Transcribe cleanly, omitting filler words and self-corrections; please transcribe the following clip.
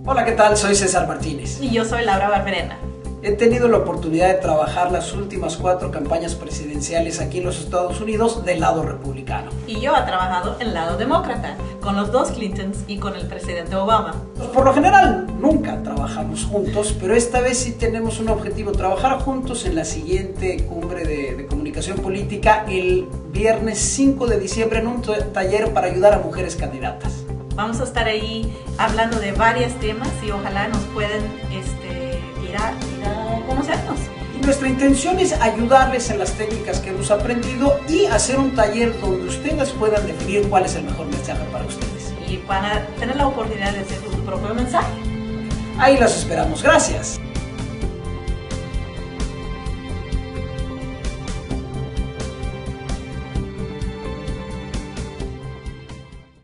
Hola, ¿qué tal? Soy César Martínez. Y yo soy Laura Barberena. He tenido la oportunidad de trabajar las últimas 4 campañas presidenciales aquí en los Estados Unidos del lado republicano. Y yo he trabajado en el lado demócrata, con los dos Clintons y con el presidente Obama. Por lo general, nunca trabajamos juntos, pero esta vez sí tenemos un objetivo: trabajar juntos en la siguiente cumbre de comunicación política el viernes 5 de diciembre en un taller para ayudar a mujeres candidatas. Vamos a estar ahí hablando de varios temas y ojalá nos puedan ir a conocernos. Y nuestra intención es ayudarles en las técnicas que hemos aprendido y hacer un taller donde ustedes puedan definir cuál es el mejor mensaje para ustedes. Y van a tener la oportunidad de hacer su propio mensaje. Ahí los esperamos. Gracias.